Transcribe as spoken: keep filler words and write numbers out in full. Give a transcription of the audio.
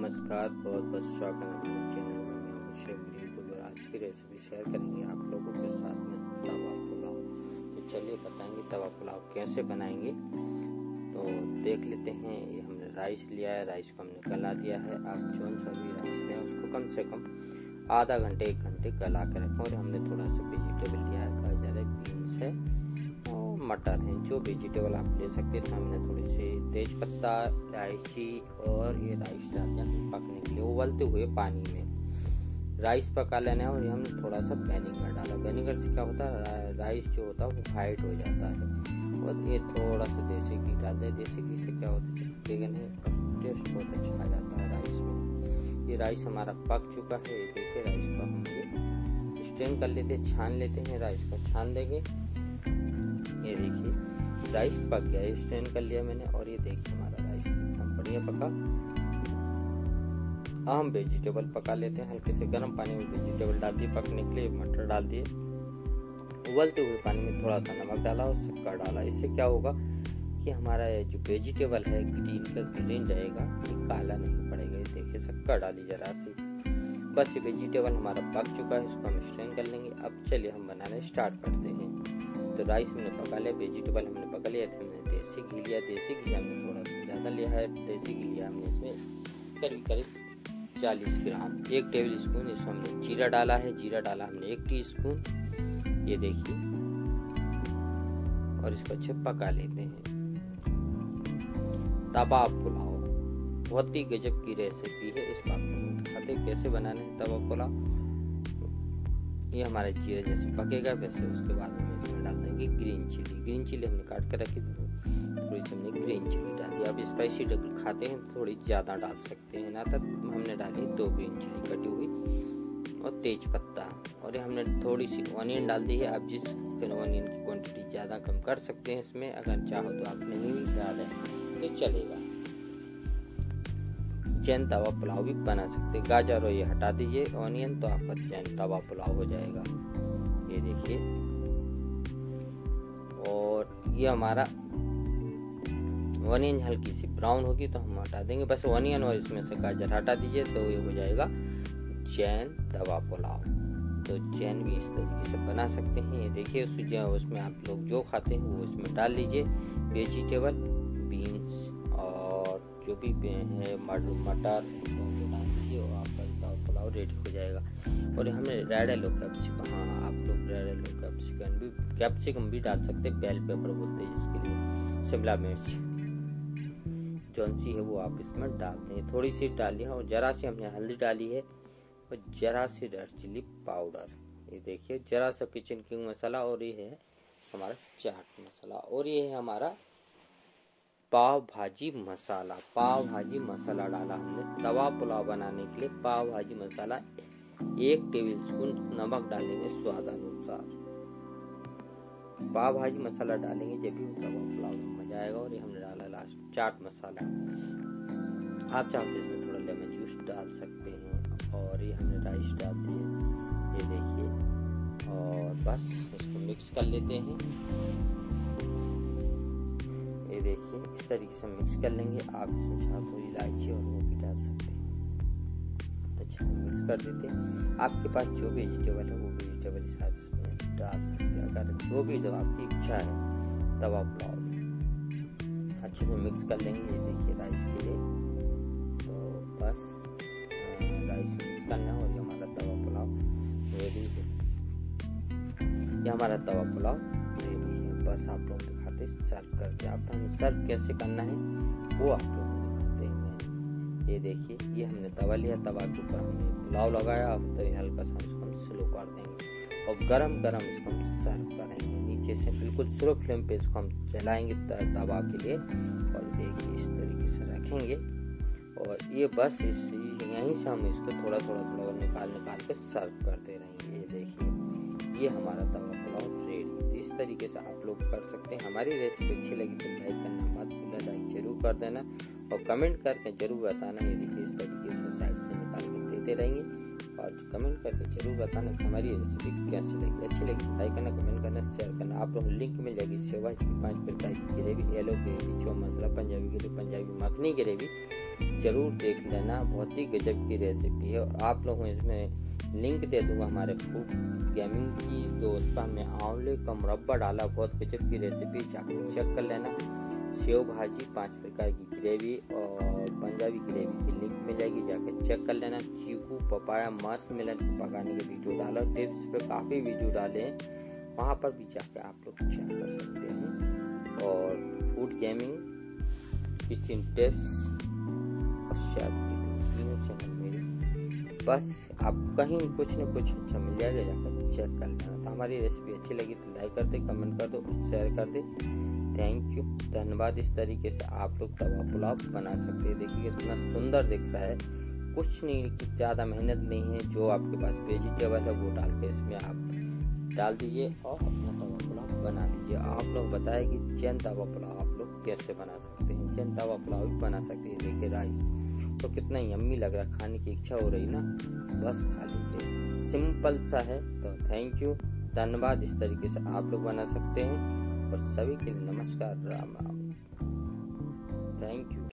नमस्कार, बहुत बहुत स्वागत है हमारे चैनल में। मैं हूं शेफ ग्रीन और आज की रेसिपी शेयर करेंगे आप लोगों के साथ में तवा पुलाव। तो चलिए बताएंगे तवा पुलाव कैसे बनाएंगे। तो देख लेते हैं। ये हमने राइस लिया है, राइस को हमने गला दिया है। आप जो सा भी राइस लें उसको कम से कम आधा घंटे एक घंटे गला के रखें। और हमने थोड़ा सा वेजिटेबल लिया है, गाजर है, बीन्स है और मटर है। जो वेजिटेबल आप ले सकते हैं। सामने थोड़ी सी तेज पत्ता, इलायची और ये राइस डालते हैं पकने के लिए उबलते हुए पानी में। राइस पका लेना है और हमने थोड़ा सा वेनेगर डाला। वेनेगर से क्या होता है, राइस जो होता है वो वाइट हो जाता है। और ये थोड़ा सा देसी घी डालते हैं। देसी घी से क्या होता है, चिकन है टेस्ट बहुत अच्छा आ जाता है राइस में। ये राइस हमारा पक चुका है। ये देखिए राइस को हम ये स्ट्रेन कर लेते हैं, छान लेते हैं। राइस को छान देंगे। ये देखिए राइस पक गया, ये स्ट्रेन कर लिया मैंने। और ये देखिए हमारा राइस कितना बढ़िया पका। अब हम वेजिटेबल पका लेते हैं। हल्के से गर्म पानी में वेजिटेबल डाल दिए पकने के लिए। मटर डाल दिए, उबलते हुए पानी में थोड़ा सा नमक डाला और शक्कर डाला। इससे क्या होगा कि हमारा जो वेजिटेबल है ग्रीन का ग्रीन रहेगा, ये काला नहीं पड़ेगा। ये देखिए शक्कर डाली जरा सी। बस ये वेजिटेबल हमारा पक चुका है, इसको हम स्ट्रेन कर लेंगे। अब चलिए हम बनाने स्टार्ट करते हैं। तो राइस हमने पका लिया, वेजिटेबल हमने पका लिया था। हमने देसी घी लिया, देसी घी हमने थोड़ा सा ज़्यादा लिया है। देसी घी लिया हमने इसमें करीब करीब चालीस ग्राम। एक टेबल स्पून इसमें हमने जीरा डाला है। जीरा डाला हमने एक टीस्पून। ये देखिए और इसको अच्छे पका लेते हैं। तवा पुलाव बहुत ही गजब की रेसिपी है। इसको आप दिखाते कैसे बनाने हैं तवा पुलाव। ये हमारे जीरा जैसे पकेगा वैसे उसके बाद हम इसमें डाल देंगे ग्रीन चिली। ग्रीन चिली हमने काट कर रखी, थोड़ी सी हमने ग्रीन चिली डाल दी। अब स्पाइसी खाते हैं थोड़ी ज़्यादा डाल सकते हैं ना। तब हमने डाली दो ग्रीन चिली कटी हुई और तेज पत्ता। और ये हमने थोड़ी सी ऑनियन डाल दी है। आप जिस ऑनियन की क्वांटिटी ज़्यादा कम कर सकते हैं इसमें। अगर चाहो तो आप नहीं भी डालें तो चलेगा। चैन तवा पुलाव भी बना सकते हैं। गाजर और ये हटा दीजिए ऑनियन, तो आपका चैन तवा पुलाव हो जाएगा। ये देखिए। और ये हमारा ऑनियन हल्की सी ब्राउन होगी तो हम हटा देंगे। बस ऑनियन और इसमें से गाजर हटा दीजिए तो ये हो जाएगा चैन तवा पुलाव। तो चैन भी इस तरीके से बना सकते हैं। ये देखिए उसमें आप लोग जो खाते हैं वो इसमें डाल लीजिए। वेजिटेबल, बीन्स और जो भी है मटर वो डाल दीजिए और आपका तवा पुलाव रेडी हो जाएगा। और हमने रेड येलो कैप्सिकम, हाँ आप लोग रेड येलो कैप्सिकम भी कैप्सिकम भी डाल सकते हैं। बेल पेपर बोलते हैं जिसके लिए। शिमला मिर्च जौन सी है वो आप इसमें डालते हैं। थोड़ी सी डाली है और जरा सी हमने हल्दी डाली है और जरा सी रेड चिली पाउडर। ये देखिए जरा सा किचन किंग मसाला। और ये है हमारा चाट मसाला। और ये है हमारा पाव भाजी मसाला। पाव भाजी मसाला डाला हमने तवा पुलाव बनाने के लिए। पाव भाजी मसाला एक टेबल स्पून, नमक डालेंगे स्वाद अनुसार। पाव भाजी मसाला डालेंगे जब भी तवा पुलाव में मजा आएगा। और ये हमने डाला लास्ट चाट मसाला। आप चाहो तो इसमें थोड़ा लेमन जूस डाल सकते हैं। और ये हमने राइस डाल दिए, ये देखिए। और बस इसको मिक्स कर लेते हैं। ये देखिए इस तरीके से मिक्स कर लेंगे। आप इसमें चाहो तो इलायची और वो भी डाल सकते हैं। अच्छा मिक्स कर देते हैं। आपके पास जो वेजिटेबल है वो वेजिटेबल हिसाब से डाल सकते हैं। अगर जो भी जो आपकी इच्छा है तवा पुलाव में अच्छे से मिक्स कर लेंगे। ये देखिए राइस के लिए तो बस राइस मिक्स करना है। और ये हमारा तवा पुलाव रेडी है। ये हमारा तवा पुलाव रेडी है। बस आप लोग दिखाते सर्व करके। आप तो हमें सर्व कैसे करना है वो आप लोग दिखाते हैं। मैं ये देखिए ये हमने तवा लिया, तवा के ऊपर हमने पुलाव लगाया। अब तो हल्का सा इसको हम स्लो कर देंगे और गरम गरम इसको हम सर्व करेंगे। नीचे से बिल्कुल स्लो फ्लेम पे इसको हम चलाएंगे तवा के लिए। और देखिए इस तरीके से रखेंगे। और ये बस इस यहीं से हम इसको थोड़ा थोड़ा थोड़ा निकाल निकाल के सर्व करते रहेंगे। ये देखिए ये हमारा तवा पुलाव रेडी। इस तरीके से आप लोग कर सकते हैं। हमारी रेसिपी अच्छी लगी तो लाइक करना मत भूलना, लाइक जरूर कर देना और कमेंट करके जरूर बताना। ये देखिए इस तरीके से साइड से निकाल के देते रहेंगे। और कमेंट करके जरूर बताना कि हमारी रेसिपी कैसी लगी। अच्छी लगी तो लाइक करना, कमेंट करना, शेयर करना। आप लोग लिंक मिल जाएगी सेवा की पाँच प्रकार की ग्रेवी, येलो ग्रेवी, चो मसाला, पंजाबी ग्रेवी, पंजाबी मखनी ग्रेवी, ज़रूर देख लेना, बहुत ही गजब की रेसिपी है। और आप लोगों इसमें लिंक दे दूंगा हमारे फूड गेमिंग की, तो उस पर हमने आंवले का मुरब्बा डाला, बहुत गजब की रेसिपी, जाकर चेक कर लेना। सेव भाजी, पांच प्रकार की ग्रेवी और पंजाबी ग्रेवी की लिंक मिल जाएगी, जाकर चेक कर लेना। चीकू पपाया मस्त मिलन पकाने के वीडियो डाला, टिप्स पे काफ़ी वीडियो डाले हैं, वहाँ पर भी जाकर आप लोग चेक कर सकते हैं। और फूड गेमिंग, किचन टिप्स और शेफ की तीनों चैनल मेरे, बस आप कहीं कुछ न कुछ अच्छा मिल जाएगा, जाकर चेक कर लेना। तो हमारी रेसिपी अच्छी लगी तो लाइक कर दे, कमेंट कर दो, शेयर कर दे। थैंक यू, धन्यवाद। इस तरीके से आप लोग तवा पुलाव बना सकते हैं। देखिए कितना सुंदर दिख रहा है, कुछ नहीं, ज़्यादा मेहनत नहीं है। जो आपके पास वेजिटेबल है वो डाल के इसमें आप डाल दीजिए और अपना तवा पुलाव बना लीजिए। आप लोग बताएं कि चैन तवा पुलाव आप लोग कैसे बना सकते हैं। चैन तवा पुलाव भी बना सकते हैं। देखिए राइस तो कितना यम्मी लग रहा है, खाने की इच्छा हो रही ना, बस खा लीजिए, सिंपल सा है। तो थैंक यू, धन्यवाद। इस तरीके से आप लोग बना सकते हैं। और सभी के लिए नमस्कार, राम राम, थैंक यू।